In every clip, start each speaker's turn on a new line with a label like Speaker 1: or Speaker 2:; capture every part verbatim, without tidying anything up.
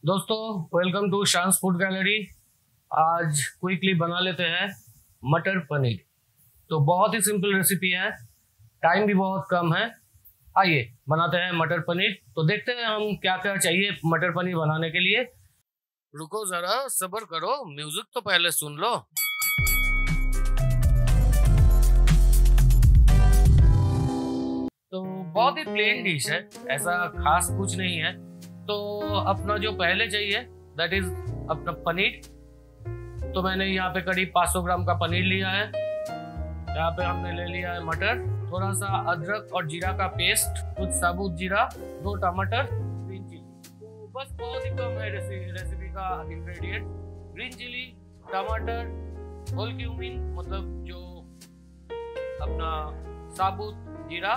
Speaker 1: दोस्तों, welcome to Shaan's food gallery. आज quickly बना लेते हैं मटर पनीर। तो बहुत ही सिंपल रेसिपी है, टाइम भी बहुत कम है। आइए बनाते हैं मटर पनीर। तो देखते हैं हम क्या क्या चाहिए मटर पनीर बनाने के लिए। रुको जरा, सब्र करो, म्यूजिक तो पहले सुन लो। तो बहुत ही प्लेन डिश है, ऐसा खास कुछ नहीं है। तो अपना जो पहले चाहिए दैट इज अपना पनीर। तो मैंने यहाँ पे करीब पाँच सौ ग्राम का पनीर लिया है। यहाँ पे हमने ले लिया है मटर, थोड़ा सा अदरक और जीरा का पेस्ट, कुछ साबुत जीरा, दो टमाटर, ग्रीन चिली। तो बस बहुत ही कम है रेसिपी रेसिपी का इंग्रेडिएंट। ग्रीन चिली, टमाटर, होल क्यूमिन मतलब जो अपना साबुत जीरा,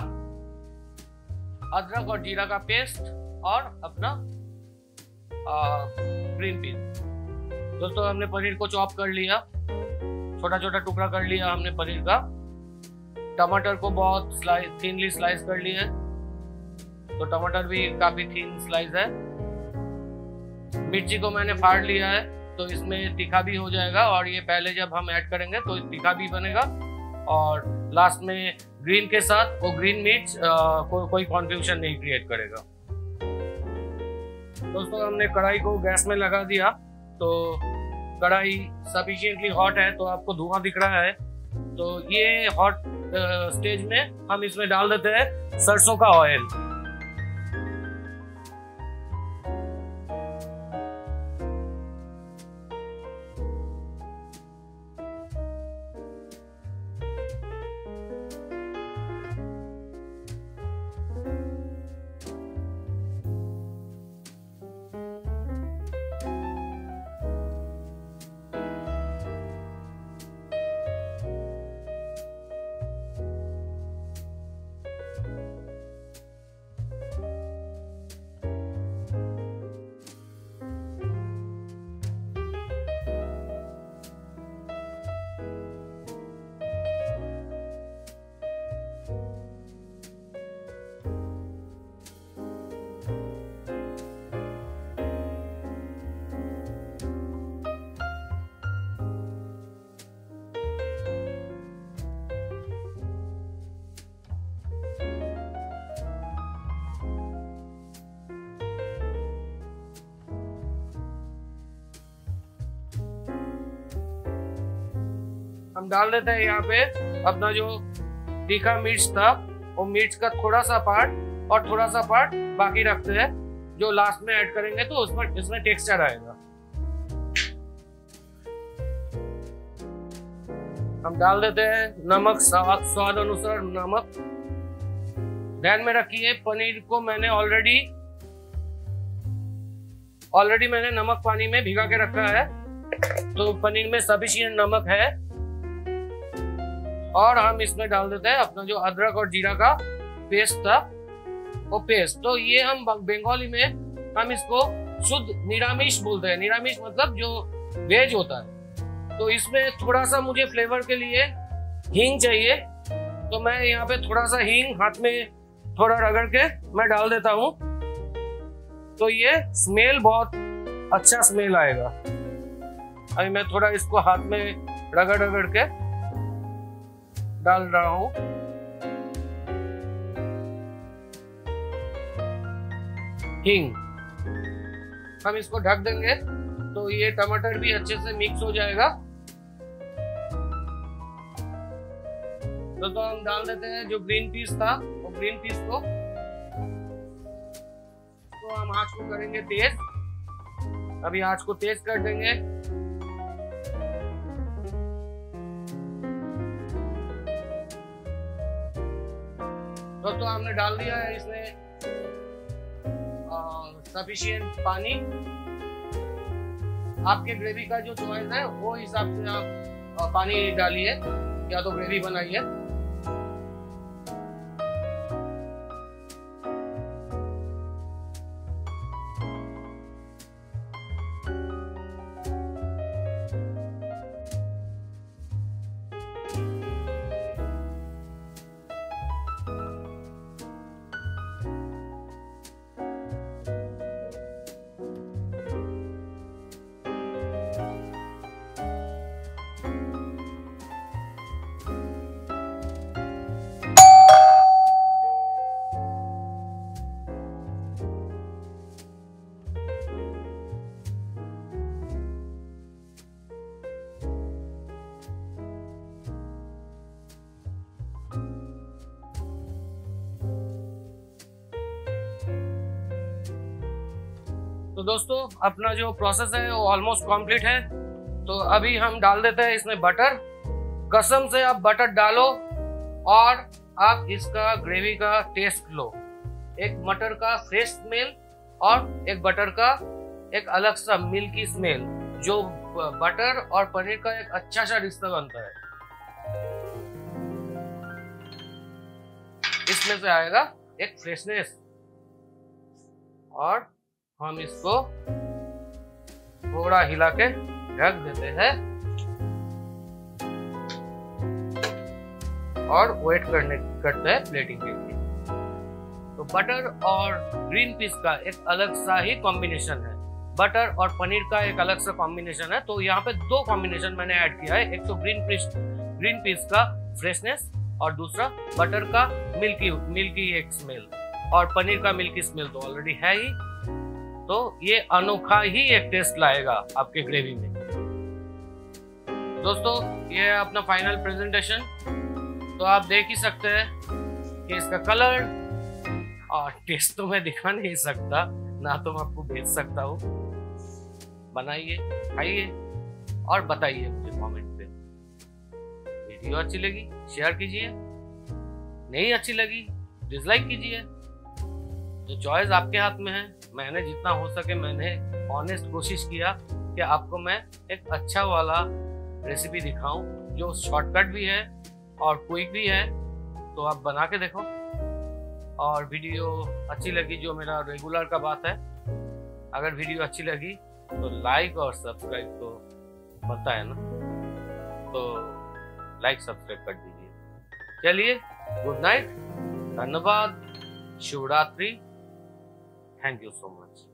Speaker 1: अदरक और जीरा का पेस्ट और अपना ग्रीन पीस। दोस्तों, हमने पनीर को चॉप कर लिया, छोटा छोटा टुकड़ा कर लिया हमने पनीर का। टमाटर को बहुत स्लाइस थिनली स्लाइस कर लिया है, तो टमाटर भी काफी थिन स्लाइस है। मिर्ची को मैंने फाड़ लिया है, तो इसमें तीखा भी हो जाएगा और ये पहले जब हम ऐड करेंगे तो तीखा भी बनेगा। और लास्ट में ग्रीन के साथ वो ग्रीन मिर्च को, कोई कॉन्फ्यूजन नहीं क्रिएट करेगा। दोस्तों, हमने कढ़ाई को गैस में लगा दिया। तो कढ़ाई सफिशिएंटली हॉट है, तो आपको धुआं दिख रहा है। तो ये हॉट स्टेज में हम इसमें डाल देते हैं सरसों का ऑयल। हम डाल देते हैं यहाँ पे अपना जो तीखा मिर्च था, वो मिर्च का थोड़ा सा पार्ट और थोड़ा सा पार्ट बाकी रखते हैं, जो लास्ट में ऐड करेंगे तो उसमें इसमें टेक्सचर आएगा। हम डाल देते हैं नमक, स्वाद अनुसार नमक। ध्यान में रखिए, पनीर को मैंने ऑलरेडी ऑलरेडी मैंने नमक पानी में भिगा के रखा है, तो पनीर में सफिशिएंट नमक है। और हम इसमें डाल देते हैं अपना जो अदरक और जीरा का पेस्ट था, वो पेस्ट। तो ये हम बंगाली में हम इसको शुद्ध निरामिष बोलते हैं। निरामिष मतलब जो वेज होता है। तो इसमें थोड़ा सा मुझे फ्लेवर के लिए हींग चाहिए, तो मैं यहाँ पे थोड़ा सा हींग हाथ में थोड़ा रगड़ के मैं डाल देता हूँ। तो ये स्मेल बहुत अच्छा स्मेल आएगा। अभी मैं थोड़ा इसको हाथ में रगड़ रगड़ के डाल रहा हूं। हींग हम इसको ढक देंगे, तो ये टमाटर भी अच्छे से मिक्स हो जाएगा। तो, तो हम डाल देते हैं जो ग्रीन पीस था, वो ग्रीन पीस को तो हम आंच को करेंगे तेज। अभी आंच को तेज कर देंगे। दोस्तों, हमने डाल दिया है इसमें सफिशिएंट पानी। आपके ग्रेवी का जो चॉइस है वो हिसाब से आप पानी डालिए या तो ग्रेवी बनाइए। तो दोस्तों अपना जो प्रोसेस है वो ऑलमोस्ट कंप्लीट है। तो अभी हम डाल देते हैं इसमें बटर। कसम से आप बटर डालो और आप इसका ग्रेवी का टेस्ट लो। एक मटर का फ्रेश स्मेल और एक बटर का एक अलग सा मिल्की स्मेल, जो बटर और पनीर का एक अच्छा सा रिश्ता बनता है, इसमें से आएगा एक फ्रेशनेस। और हम इसको थोड़ा हिला के ढक देते हैं और वेट करने करते हैं प्लेटिंग के लिए। तो बटर और ग्रीन पीस का एक अलग सा ही कॉम्बिनेशन है, बटर और पनीर का एक अलग सा कॉम्बिनेशन है। तो यहाँ पे दो कॉम्बिनेशन मैंने ऐड किया है, एक तो ग्रीन पीस ग्रीन पीस का फ्रेशनेस और दूसरा बटर का मिल्की मिल्की एक स्मेल और पनीर का मिल्की स्मेल तो ऑलरेडी है ही। तो ये अनोखा ही एक टेस्ट लाएगा आपके ग्रेवी में। दोस्तों ये है अपना फाइनल प्रेजेंटेशन। तो आप देख ही सकते हैं कि इसका कलर और टेस्ट तो मैं दिखा नहीं सकता, ना तो मैं आपको भेज सकता हूँ। बनाइए, खाइए और बताइए मुझे कमेंट पे। वीडियो अच्छी लगी शेयर कीजिए, नहीं अच्छी लगी डिसलाइक कीजिए। तो चॉइस आपके हाथ में है। मैंने जितना हो सके मैंने ऑनेस्ट कोशिश किया कि आपको मैं एक अच्छा वाला रेसिपी दिखाऊं जो शॉर्टकट भी है और क्विक भी है। तो आप बना के देखो। और वीडियो अच्छी लगी, जो मेरा रेगुलर का बात है, अगर वीडियो अच्छी लगी तो लाइक और सब्सक्राइब तो बनता है ना, तो लाइक सब्सक्राइब कर दीजिए। चलिए गुड नाइट, धन्यवाद, Shivratri, thank you so much.